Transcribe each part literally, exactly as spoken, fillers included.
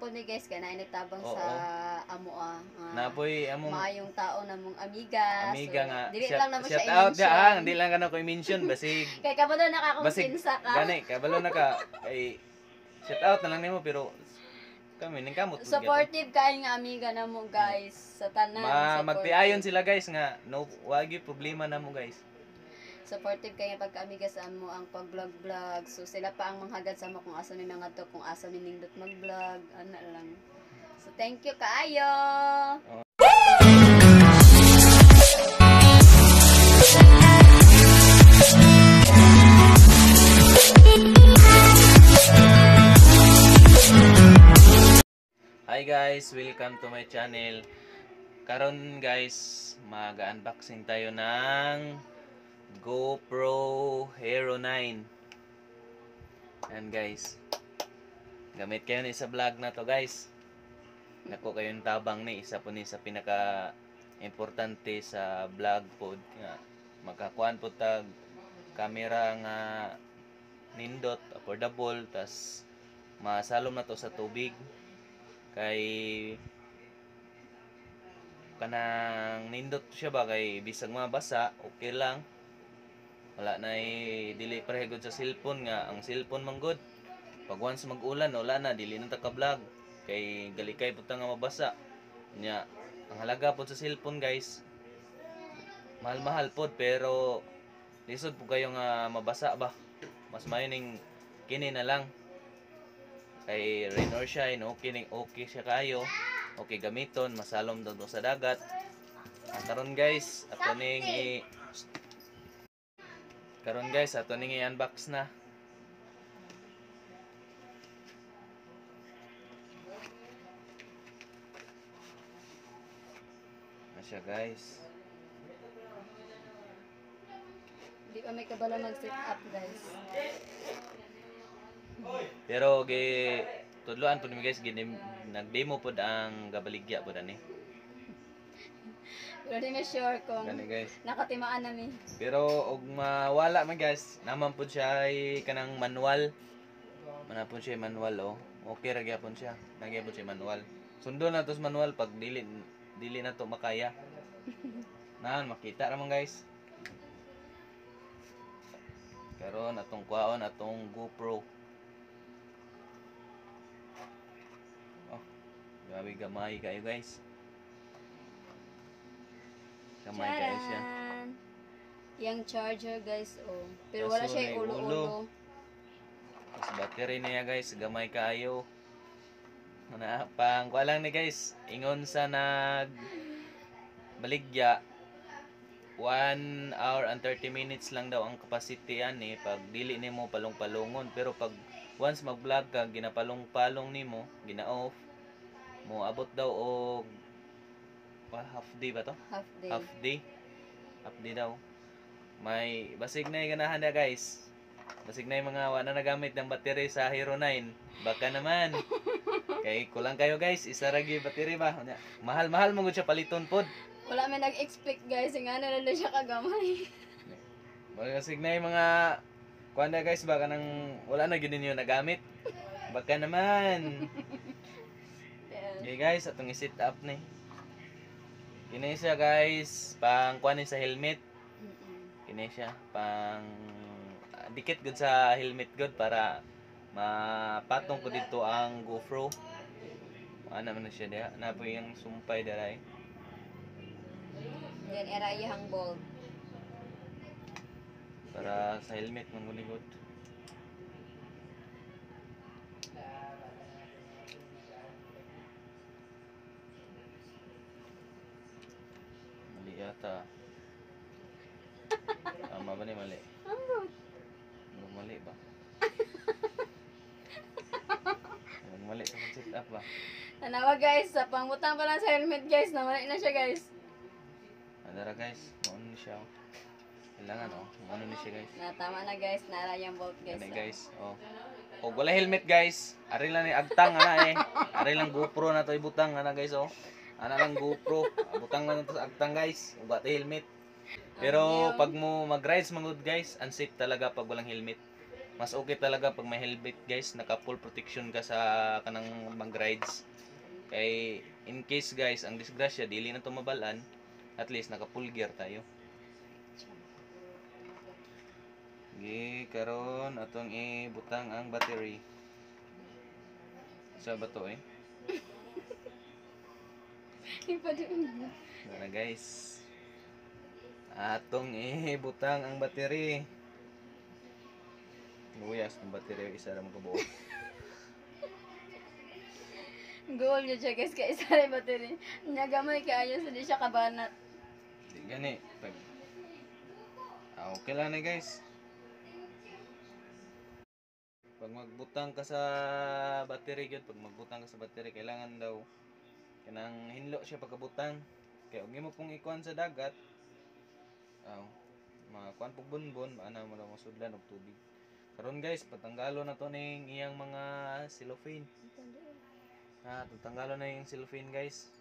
po ni guys kaya nainitabang Oo. sa amo ah. Uh, Napoy among maayong tao namong amiga. amiga so, nga. Dili Shout, lang naman siya shout out i-mention. ga, ah, hindi lang ka na ko i-mention basig. Kay kabalo Basig nakakakumpinsa ka. gani, kabalo na ka. Ay shout out na lang nimo pero kami ning kamot. Supportive kayo nga amiga namo guys sa tanan. Ma supportive. magtiayon sila guys nga no wagi problema na mo guys. Supportive kayo pagka-amiga sa amo ang pag-vlog-vlog. So sila pa ang manghagad sa amo kung asa ni mga to, kung asa ni nindot mag-vlog, ana lang. So thank you kaayo. Oh. Hi guys, welcome to my channel. Karon guys, mag-unboxing tayo ng GoPro Hero nine. And guys, gamit kayo ni sa vlog na to guys. Nako kayo yung tabang ni isa po ni sa pinaka importante sa vlog po nga magkakuan po tag camera nga nindot affordable tas masalom na to sa tubig kay kanang nindot siya ba kay bisag mabasa okay lang. Wala na eh, dili parehagod sa cellphone nga. Ang cellphone man good. Pag once mag-ulan, wala na. Dili na taka-vlog. Kay galikay po nga mabasa. Nya, ang halaga po sa cellphone guys, mahal-mahal po. Pero, lisod po kayo nga mabasa ba. Mas mayining kini na lang. Kay rain or shine, okay, okay siya kayo. Okay gamiton, masalom daw sa dagat. Ang karon guys, ato ning i Karon guys, ato ning i-unbox na. Na siya guys. Di pa may kabalo mag-set up guys. Pero gi tudloan pud mi guys, ginim nag-demo pud ang gabaligya pud ani. Pero di na sure kung Gani guys. nakatimaan nami. Pero og mawala man guys, naman pud siya ay kanang manual. Mana pud siya manual oh. Okay ra gyapon siya. Nagyapon siya manual. Sundo na to sa manual pag dili dili na to makaya. Naan makita ra man guys. Karon atong kuhaon atong GoPro. Oh. Grabe gamay kayo guys. Gamay kayo siya. Charan! Yang charger guys oh. Pero Kaso wala siya may ulo-ulo. ulo. Tapos battery niya guys, gamay kaayo. Mana pang kuha lang ni guys, ingon sa nag baligya one hour and thirty minutes lang daw ang capacity ani pag dili nimo palong-palongon. Pero pag once mag-vlog ka, ginapalong-palong nimo, gina-off, mo abot daw og well, half day ba to? Half day. Half day. Half day daw. May basig na yung ganahan na guys. Basig na yung mga wala nagamit ng battery sa Hero nine. Baka naman. Kay kulang kayo guys. Isa ragi battery ba? Mahal-mahal mo siya paliton pod. Wala may nag-expect guys. Nga na lang siya kagamay. Basig na yung mga kuan na guys. Baka nang wala na ginin yung nagamit. Baka naman. Yeah. Okay guys. Atong i-set up ni. Kini siya guys, pang kuanin sa helmet. Kini siya pang uh, dikit good sa helmet good para mapatong ko dito ang GoPro. Ano man na siya diha, na po yung sumpay daray. Then erayahang bulb. Para sa helmet man guligod. Yata. Tama ba ni mali? Ano? Mali ba? Mali sa set up ba? Tanawa guys, sa pangutang pa lang sa helmet guys, namali na siya guys. Adara guys, maano ni siya. Kailangan oh, maano ni siya guys. Na tama na guys, narayang bolt guys. Ano guys, oh. Og wala helmet guys. Ari lang ni agtang ana eh. Ari lang GoPro na to ibutang ana guys oh. Ana lang GoPro, butang lang to sa agtang guys, uga helmet. Pero pag mo mag-rides mangud guys, unsafe talaga pag walang helmet. mas okay talaga pag may helmet guys, naka full protection ka sa kanang mag rides. Kay in case guys, ang disgrasya dili na tumabalan, at least naka full gear tayo. Gi karon atong ibutang ang battery. Sa bato eh. Ipadoon. Na guys. Atong ibutang ang battery. Luyas ng battery isa ra magkabuo. Goal yun siya guys, kaya isa rin battery. Nagamay kaayo sa di siya kabanat. Di gani. Pag... Ah, okay lang na guys. Pag magbutang ka sa battery gyud, pag magbutang ka sa battery kailangan daw kanang hinlo siya pagkabutang. Kaya ug mo pong ikuan sa dagat. Aw, makuan pug bunbon, ana mo lang masudlan og tubig. Karon guys, patanggalon na to ning iyang mga cellophane. Ah, tatanggalon na yung cellophane guys.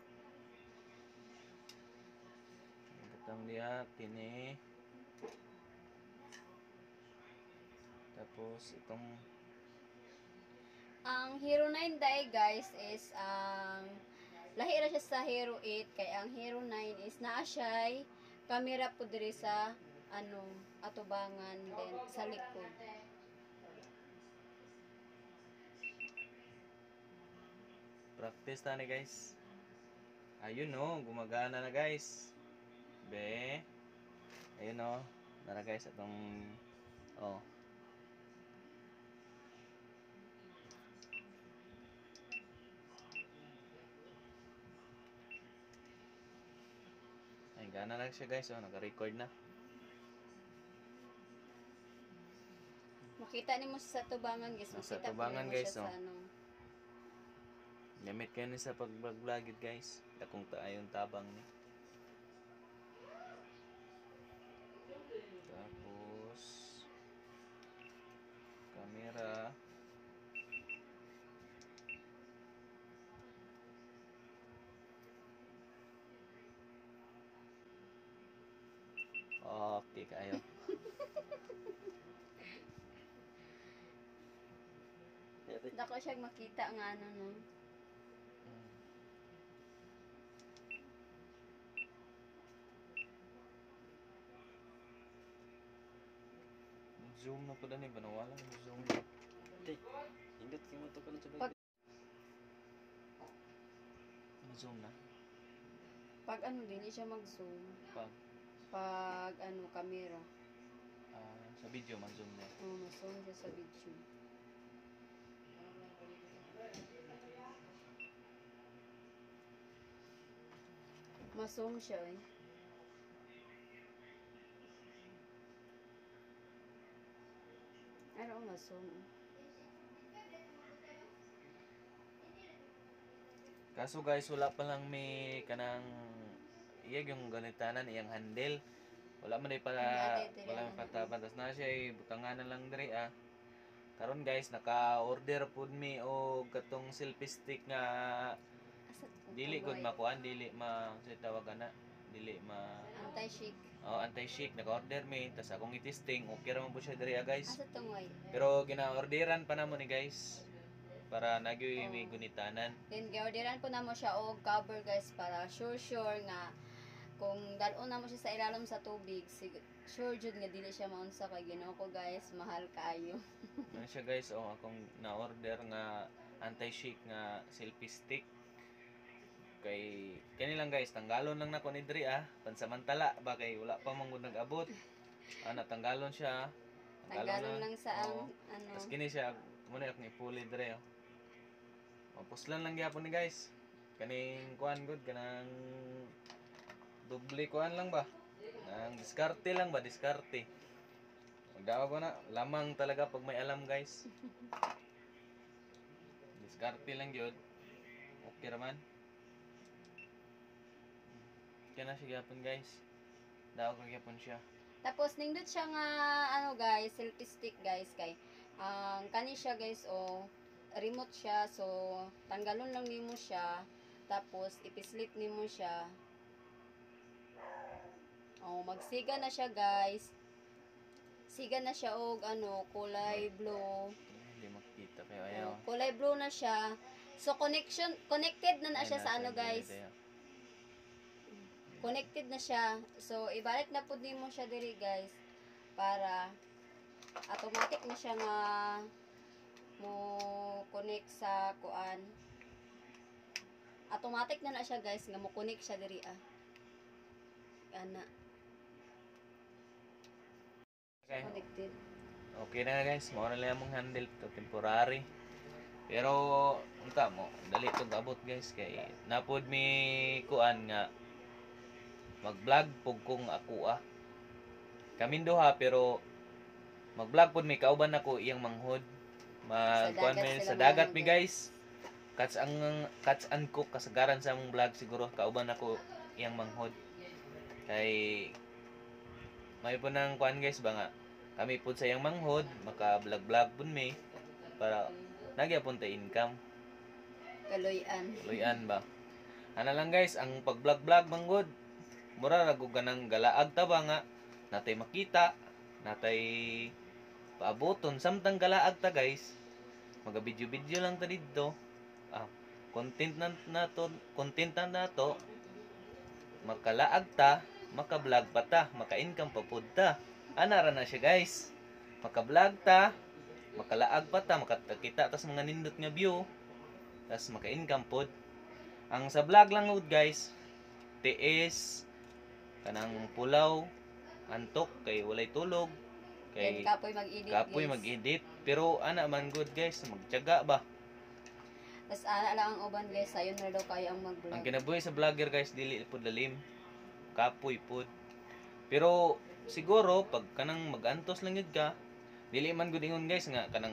Butang diha kini. Tapos itong Ang Hero nine dai guys is ang lahi ra siya sa Hero eight kay ang Hero nine is naa siya kamera po diri sa ano atubangan then sa likod. practice na ni guys. Ayun no, gumagana na guys. Be. Ayun no. Nara guys atong oh. Ay gana na siya guys, oh, naka-record na. Makita nimo sa tubangan guys, Sa makita tubangan, nimo guys, siya oh. sa ano. Gamit kayo ni sa pag-vlog guys. Takong taayong tabang ni. Tapos camera. Okay kayo. Dako siya makita nga ano no. Zoom na pala ni banawala ng zoom. Hindi. Ingat kayo mo ito ka lang sa Pag- Zoom na. Pag ano dili siya mag-zoom, Pag pag ano camera, ah, sa video man zoom na. oh, ma-zoom siya sa video. Ma-zoom siya eh. Ano ma-zoom? Kaso guys, wala pa lang may kanang iyag yung ganitanan iyang handle. Wala man ay para Ate, wala man tira. patabantas na siya ay butanganan lang diri ah. Karon guys, naka-order pud mi og katong selfie stick nga Asa to? dili gud makuan, dili ma sa tawag ana, dili ma Anti-shake. oh, anti-shake naka-order mi tas akong i-testing okay ra man po siya diri ah guys. Asa tong way? Pero gina-orderan pa namo ni guys para nagyoy Oh. may gunitanan. Then giorderan po namo siya og cover guys para sure sure nga kung dalon namo siya sa ilalim sa tubig, sig- sure jud nga dili siya maunsa kay Ginoo ko guys, mahal kaayo. Ano siya guys, oh, akong na-order nga anti-shake nga selfie stick. Kay kani lang guys, tanggalon lang nako ni diri ah, pansamantala ba kay wala pa man gud nag-abot. Ah, natanggalon siya. Tanggalon lang sa Oo. ang ano. Tas kini siya, muna akong ipuli diri oh. Oh, puslan lang gyapon ni guys. Kaning kuan gud kanang doble kuan lang ba? Nang diskarte lang ba, diskarte. Magdawa ko na, lamang talaga pag may alam guys. Diskarte lang yun. Okay raman. Kaya na siya gyapon guys. Daw ko gyapon siya. Tapos nindot siya nga ano guys, selfie stick guys kay ang kani siya guys o remote siya so tanggalon lang nimo siya tapos ipislit nimo siya. Oh, magsiga na siya guys. siga na siya og ano kulay blue. Hindi makita kayo ayaw. Oh, kulay blue na siya. So connection connected na na Ay, siya sa nasa ano guys. gilid, ayaw. Connected na siya. So ibalik na pud nimo siya diri guys para automatic na siya nga mo connect sa kuan. Automatic na na siya guys nga mo connect siya diri ah. Ana Okay. connected. Okay na guys, mao na lang among handle to temporary. Pero unta mo, dali to abot guys kay napod mi kuan nga mag-vlog pug kung ako ah. Kaming duha pero mag-vlog pud mi kauban ako iyang manghod. Mag kuan dagat mi sila sa dagat mi manghod, guys. Catch ang catch an cook kasagaran sa among vlog siguro kauban ako iyang manghod. Kay may po nang kuan guys ba nga kami po sa iyang manghod maka-vlog-vlog pud mi para nagya punta income. Kaloyan. Luyan ba? Ana lang guys, ang pag-vlog-vlog manggod mura ra gug kanang galaag ta ba nga natay makita, natay paaboton samtang galaag ta guys. Maga video-video lang ta didto. Ah, content na nato, content na nato. Makalaag ta, maka-vlog pa ta, maka-income pa pud ta. Ana ra na siya guys. Maka-vlog ta, makalaag pa ta, makakita tas mga nindot nga view. Tas maka-income pod. Ang sa vlog lang ud guys, tiis kanang pulaw, antok kay walay tulog, Kay kay kapoy mag-edit. kapoy guys. mag-edit. Pero ana man good guys, magtiyaga ba. Tas ana lang ang uban guys, sayon na daw kaya ang Ang mag-vlog. kinabuhi sa vlogger guys dili pod lalim. Kapoy pod. Pero siguro pag kanang mag-antos lang yun ka, dili man gud ingon guys nga kanang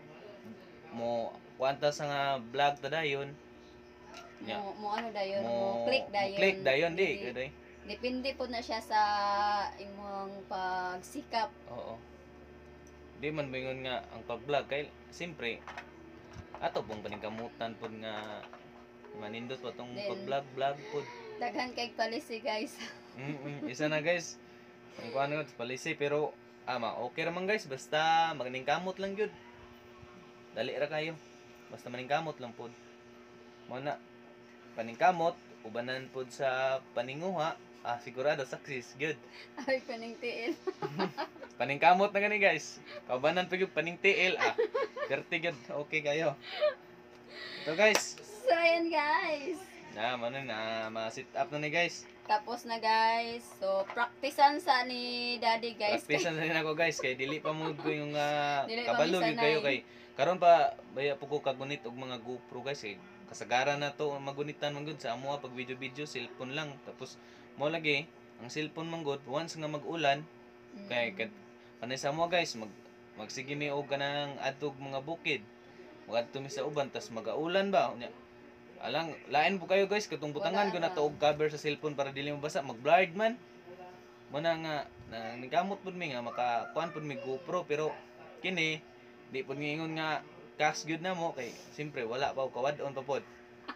mo kuanta sa nga vlog ta dayon. nya, Mo, mo ano dayon, mo, Mo click dayon. click dayon di Dili- kaday. Depende po na siya sa imong pagsikap. Oo. Di man bingon nga ang pag-vlog kay siyempre ato pong paningkamutan pod nga manindot pa tong Then- pag-vlog vlog pod. Daghan kay palisi guys. Mm isa na guys. Ang kuan ko palisi pero ama okay ra man guys basta magningkamot lang gyud. Dali ra kayo. Basta maningkamot lang pod. Mo na paningkamot ubanan pod sa paninguha. Ah sigurado success gyud. Ay kaning tiil. Paningkamot na gani guys. Kaubanan pa gyud paning T L ah. thirty gyud. Okay kayo. Ito guys. So ayan guys. Na man na ma-sit up na ni guys. Tapos na guys. So practicean sa ni daddy guys. Practicean na rin ako guys kay dili pa mo ko yung uh, Dili pa kabalo mi gyud kayo sanay. kay karon pa baya po ko kagunit og mga GoPro guys kay kasagaran na to magunitan man gud sa amo pag video-video cellphone lang tapos mo lagi ang cellphone man gud once nga mag-ulan Mm. kay kat panay sa mo guys mag magsige mi og kanang adtog mga bukid magadto mi sa uban tas mag-aulan ba nya alang lain po kayo guys katong butangan Wala ko na na. to og cover sa cellphone para dili mabasa mag-blurred man mo na nga na nikamot pud mi nga makakuan pud mi GoPro pero kini di pud ngingon nga cash gyud na mo kay simpre wala pa og kawad-on pa pod.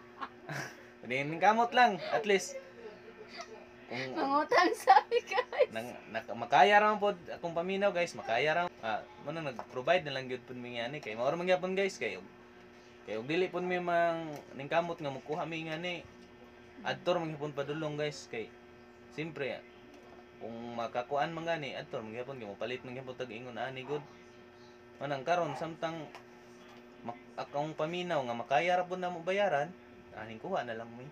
Din kamot lang at least kung Mangutang sabi guys. nang naka, makaya ra man pod akong paminaw guys makaya ra ah mo na nag-provide na lang gyud pud mi ngani kay mao ra man gyapon guys kay kay og dili pud mi mang ningkamot nga mukuha mi ngani adtor man gyapon padulong guys kay simpre kung makakuan man gani adtor man gyapon kay mopalit man gyapon tag ingon ani good manang karon samtang mak akong paminaw nga makaya ra pud na mo bayaran aning kuha na lang mi.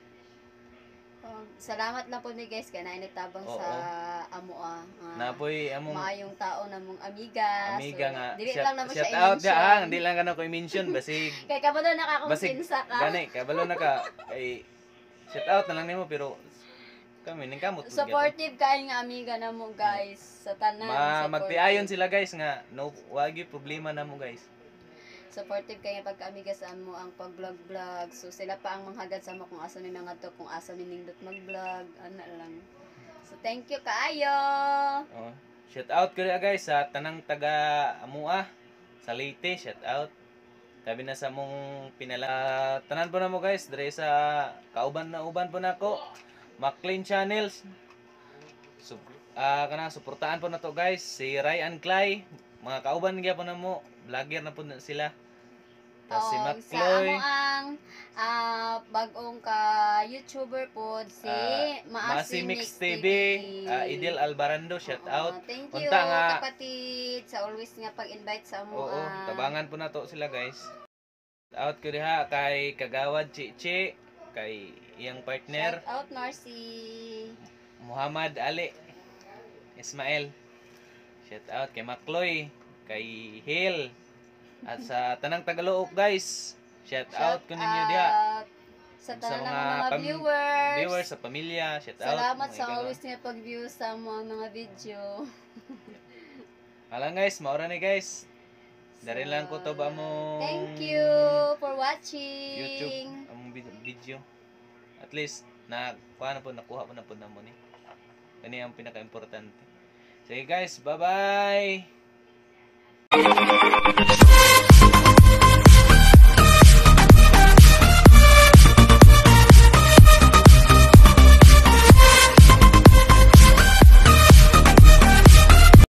Oh, salamat na po ni guys kay nainitabang Oo. sa amo ah. nga Napoy among maayong tao na mong amiga. amiga So, nga Dili shout, lang naman shout siya out i-mention. ga ah, hindi lang kana ko i-mention basig Kay kabalo basig nakakumpinsa ka. gani kabalo na ka kay shout out na lang nimo pero kami ning kamot pud gyapon. Supportive kayo nga amiga na mo guys sa tanan. Ma supportive. magtiayon sila guys nga no wagi problema na mo guys. Supportive kayo pagka amiga sa amo ang pag-vlog-vlog. So sila pa ang manghagad sa mo kung asa mi mga to, kung asa mi nindot mag-vlog, ana lang. So thank you kaayo. Oh, shout out ko rin, guys sa tanang taga Amua sa Leyte, shout out. Sabi na sa mong pinala ah, tanan po na mo guys dire sa kauban na uban po nako. McLean Channels. So, ah kana suportahan po na to guys si Ryan Clay, mga kauban gyapon na mo, vlogger na po na sila. Tas si Oh, Mac sa Chloe, amo ang ah, bagong ka YouTuber po si ah, Maasi Masi Mix Mix T V, T V. ah, Idil Albarando, shout Oo, out. thank you Unta nga, kapatid sa always nga pag-invite sa amo. oo, ah. tabangan po na to sila guys. Shout out ko diha kay Kagawad Chichi, kay iyang partner Shout out Marcy. Muhammad Ali Ismail. Shout out kay Macloy, kay Hill, at sa tanang Tagalook guys. Shout, out ko ninyo diha. out sa Sa tanan ng mga mga, pam- viewers. Viewers sa pamilya, shout out. Salamat Mga sa ganun. always nga pag-view sa mga mga video. Alang guys, maura ni guys. Dari lang ko to ba mo Thank you for watching. YouTube ang vid- video. At least na kuha na po nakuha po na po na mo ni. Kani ang pinaka-importante. Sige guys, bye-bye.